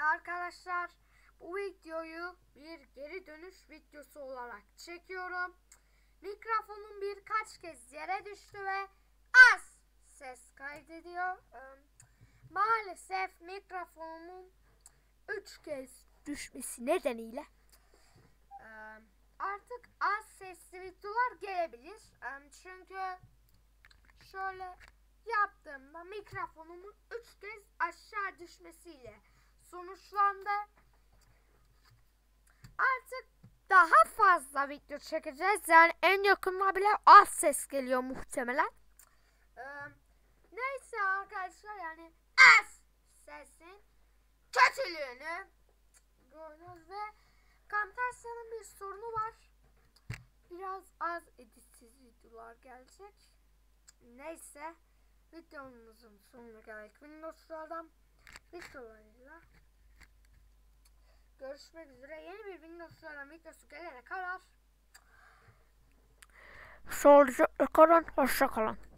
arkadaşlar, bu videoyu bir geri dönüş videosu olarak çekiyorum. Mikrofonum birkaç kez yere düştü ve az ses kaydediyor. Maalesef mikrofonumun 3 kez düşmesi nedeniyle artık az sesli videolar gelebilir. Çünkü şöyle yaptığımda mikrofonumun 3 kez aşağı düşmesiyle sonuçlandı. Artık daha fazla video çekeceğiz. Yani en yakında bile az ses geliyor muhtemelen. Neyse arkadaşlar, yani az sesin kötülüğünü gördünüz ve Camtasia'nın bir sorunu var. Biraz az editsiz videolar gelecek. Neyse, videomuzun sonuna geldik. Windows'lardan videolarıyla görüşmek üzere. Yeni bir Windows'lardan videosu gelene kadar Sağlıcakla kalın, hoşça kalın.